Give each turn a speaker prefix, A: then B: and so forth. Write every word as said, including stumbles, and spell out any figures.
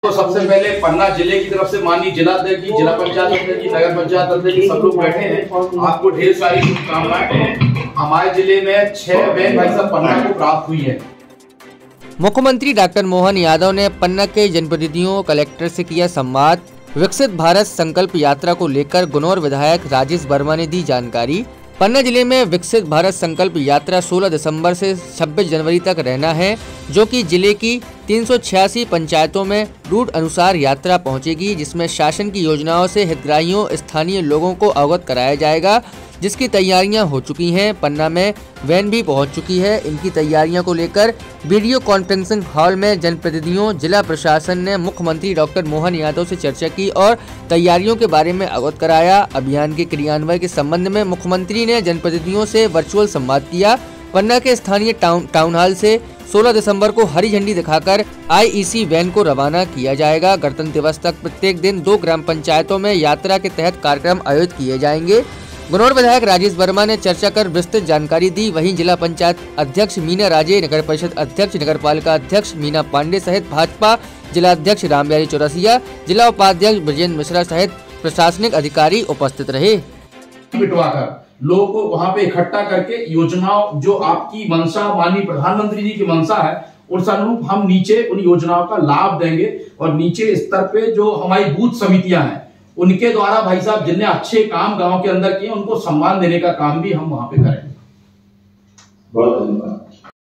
A: तो सबसे पहले पन्ना जिले की तरफ से माननीय जिलाध्यक्ष जी, जिला पंचायत अध्यक्ष जी, नगर पंचायत अध्यक्ष जी सब लोग बैठे हैं। आपको ढेर सारी शुभकामनाएं। हमारे जिले में छह वैन भाई साहब पन्ना को प्राप्त हुई है।
B: मुख्यमंत्री डॉक्टर मोहन यादव ने पन्ना के जनप्रतिनिधियों कलेक्टर से किया संवाद। विकसित भारत संकल्प यात्रा को लेकर गुनौर विधायक राजेश वर्मा ने दी जानकारी। पन्ना जिले में विकसित भारत संकल्प यात्रा सोलह दिसंबर से छब्बीस जनवरी तक रहना है, जो कि जिले की तीन सौ छियासी पंचायतों में रूट अनुसार यात्रा पहुंचेगी, जिसमें शासन की योजनाओं से हितग्राहियों स्थानीय लोगों को अवगत कराया जाएगा, जिसकी तैयारियां हो चुकी हैं। पन्ना में वैन भी पहुंच चुकी है। इनकी तैयारियों को लेकर वीडियो कॉन्फ्रेंसिंग हॉल में जनप्रतिनिधियों, जिला प्रशासन ने मुख्यमंत्री डॉक्टर मोहन यादव से चर्चा की और तैयारियों के बारे में अवगत कराया। अभियान के क्रियान्वयन के संबंध में मुख्यमंत्री ने जनप्रतिनिधियों से वर्चुअल संवाद किया। पन्ना के स्थानीय टाउन टाउन हॉल से सोलह दिसंबर को हरी झंडी दिखाकर आईईसी वैन को रवाना किया जाएगा। गणतंत्र दिवस तक प्रत्येक दिन दो ग्राम पंचायतों में यात्रा के तहत कार्यक्रम आयोजित किए जाएंगे। गुनौर विधायक राजेश वर्मा ने चर्चा कर विस्तृत जानकारी दी। वहीं जिला पंचायत अध्यक्ष मीना राजे, नगर परिषद अध्यक्ष, नगर पालिका अध्यक्ष मीना पांडे सहित भाजपा जिला अध्यक्ष रामबिहारी चौरसिया, जिला उपाध्यक्ष ब्रजेंद्र मिश्रा सहित प्रशासनिक अधिकारी उपस्थित रहे।
A: बिटवाकर लोगों को वहां पे इकट्ठा करके योजनाओं, जो आपकी मंशा माननीय प्रधानमंत्री जी की मंशा है, उस अनुरूप हम नीचे उन योजनाओं का लाभ देंगे और नीचे स्तर पे जो हमारी बूथ समितियां हैं उनके द्वारा भाई साहब जिनने अच्छे काम गांव के अंदर किए उनको सम्मान देने का काम भी हम वहां पे करेंगे।
C: बहुत धन्यवाद।